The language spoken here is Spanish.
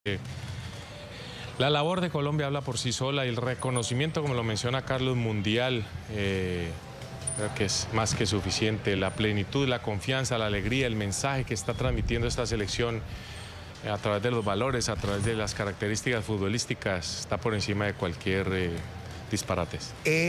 La labor de Colombia habla por sí sola y el reconocimiento, como lo menciona Carlos, mundial, creo que es más que suficiente. La plenitud, la confianza, la alegría, el mensaje que está transmitiendo esta selección a través de los valores, a través de las características futbolísticas, está por encima de cualquier disparate.